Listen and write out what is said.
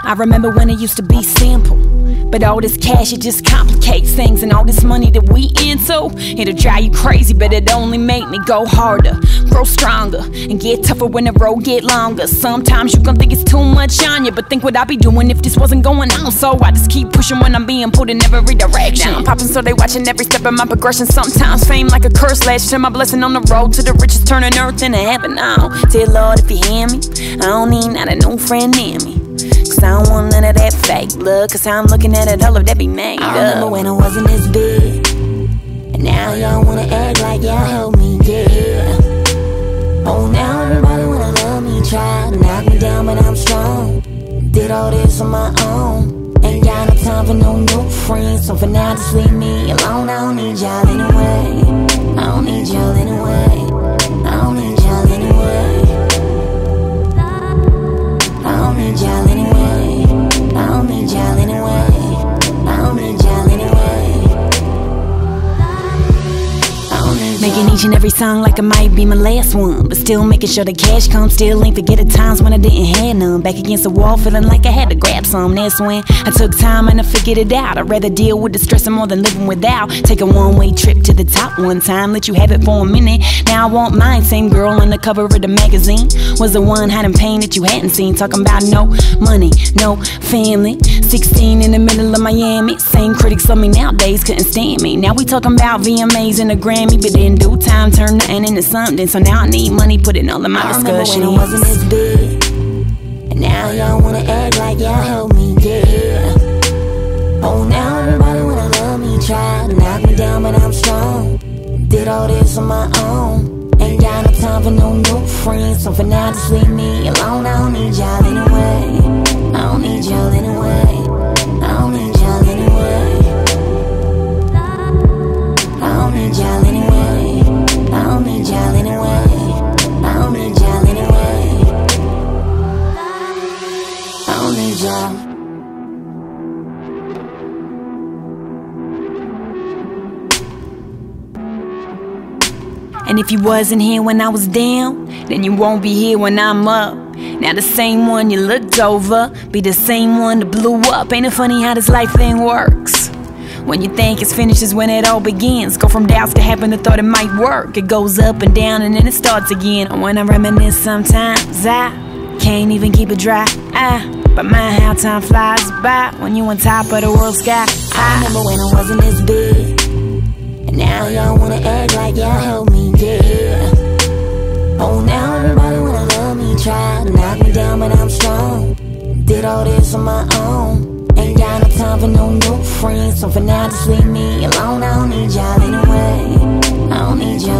I remember when it used to be simple, but all this cash, it just complicates things. And all this money that we into, it'll drive you crazy, but it only make me go harder, grow stronger, and get tougher when the road get longer. Sometimes you gon' think it's too much on you, but think what I'd be doing if this wasn't going on. So I just keep pushing when I'm being pulled in every direction. Now I'm popping, so they watching every step of my progression. Sometimes fame like a curse lashed to my blessing on the road to the riches, turning earth into heaven. Now, dear Lord, if you hear me, I don't need not a new friend near me, cause I don't want none of that fake love, cause I'm looking at it, all of that be made up. I remember when I wasn't this big, and now y'all wanna act like y'all help me, yeah. Oh, now everybody wanna love me, try to knock me down, but I'm strong. Did all this on my own, ain't got no time for no new friends. So for now, just leave me alone. I don't need y'all anyway, I don't need y'all anyway, I don't need y'all anyway, I don't need y'all anyway, I don't need y'all anyway, I don't need y'all anyway, I don't need y'all. Making each and every song like it might be my last one, but still making sure the cash comes. Still ain't forget the times when I didn't have none. Back against the wall feeling like I had to grab some. That's when I took time and I figured it out. I'd rather deal with the stress more than living without. Take a one-way trip to the top one time, let you have it for a minute. Now I want mine. Same girl on the cover of the magazine was the one hiding pain that you hadn't seen. Talking about no money, no family, 16 in the middle of Miami. Same critics love me nowadays, couldn't stand me. Now we talking about VMAs and a Grammy, but in due time turn nothing into something. So now I need money, put it all in my discussion. I remember when I wasn't this big, and now y'all wanna act like y'all help me, yeah. Oh, now everybody wanna love me, try to knock me down, but I'm strong. Did all this on my own, ain't got no time for no new friends. So for now, just leave me alone. I don't need y'all anyway, I don't need y'all anyway, I don't need y'all anyway, I don't need y'all anyway, I don't need y'all anyway, I don't need y'all anyway, I don't need y'all. And if you wasn't here when I was down, then you won't be here when I'm up. Now the same one you looked over be the same one that blew up. Ain't it funny how this life thing works? When you think it's finished is when it all begins. Go from doubts to having the thought it might work. It goes up and down and then it starts again. And when I reminisce sometimes, I can't even keep it dry. But mind how time flies by when you on top of the world sky. I remember when I wasn't this big, and now y'all wanna act like y'all help me, yeah. Oh, now everybody wanna love me, try to knock me down, but I'm strong. Did all this on my own, ain't got no time for no new friends. So for now, just leave me alone. I don't need y'all anyway, I don't need y'all